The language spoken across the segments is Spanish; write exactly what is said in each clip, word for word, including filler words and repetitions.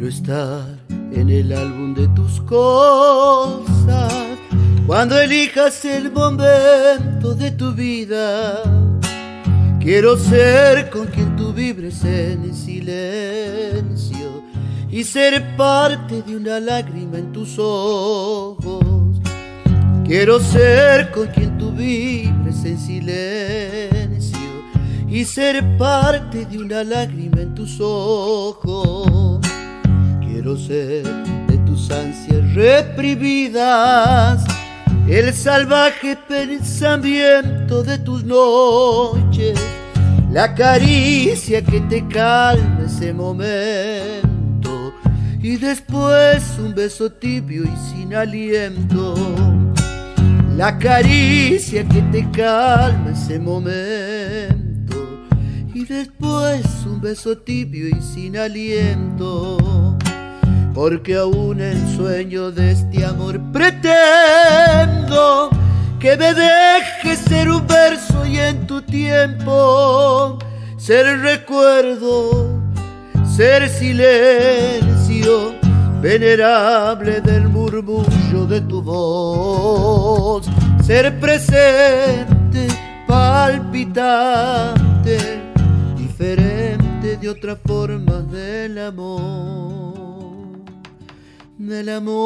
Quiero estar en el álbum de tus cosas cuando elijas el momento de tu vida. Quiero ser con quien tú vibres en silencio y ser parte de una lágrima en tus ojos. Quiero ser con quien tú vibres en silencio y ser parte de una lágrima en tus ojos. Quiero ser de tus ansias reprimidas, el salvaje pensamiento de tus noches, la caricia que te calma ese momento y después un beso tibio y sin aliento. La caricia que te calma ese momento y después un beso tibio y sin aliento. Porque aún en sueño de este amor pretendo que me dejes ser un verso y en tu tiempo ser recuerdo, ser silencio venerable del murmullo de tu voz, ser presente, palpitante, diferente de otra forma del amor. Del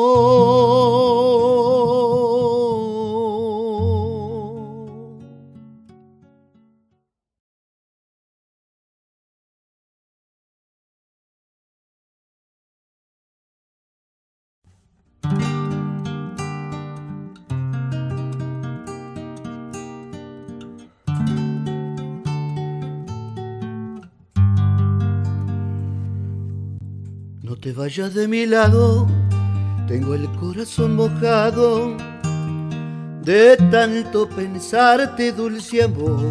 amor. No te vayas de mi lado, tengo el corazón mojado de tanto pensarte, dulce amor.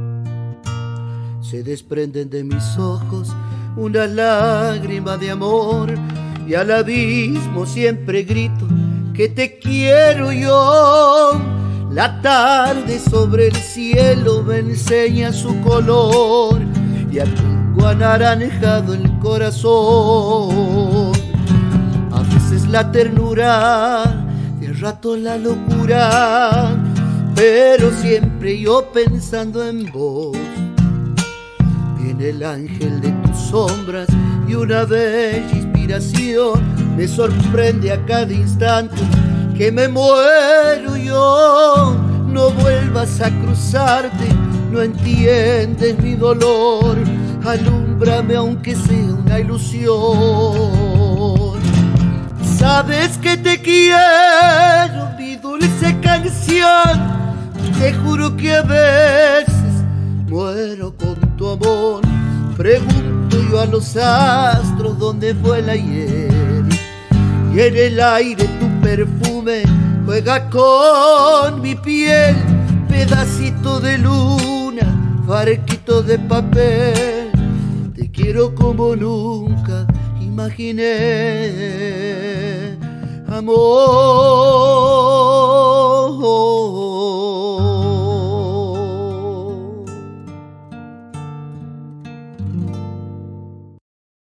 Se desprenden de mis ojos una lágrima de amor y al abismo siempre grito que te quiero yo. La tarde sobre el cielo me enseña su color y aquí tengo anaranjado el corazón. A veces la ternura, de rato la locura, pero siempre yo pensando en vos. Viene el ángel de tus sombras y una bella inspiración me sorprende a cada instante que me muero yo. No vuelvas a cruzarte, no entiendes mi dolor, alúmbrame aunque sea una ilusión. Sabes que te quiero, mi dulce canción, te juro que a veces muero con tu amor. Pregunto yo a los astros dónde fue el ayer, y en el aire tu perfume juega con mi piel. Pedacito de luna, barquito de papel, te quiero como nunca imaginé, amor.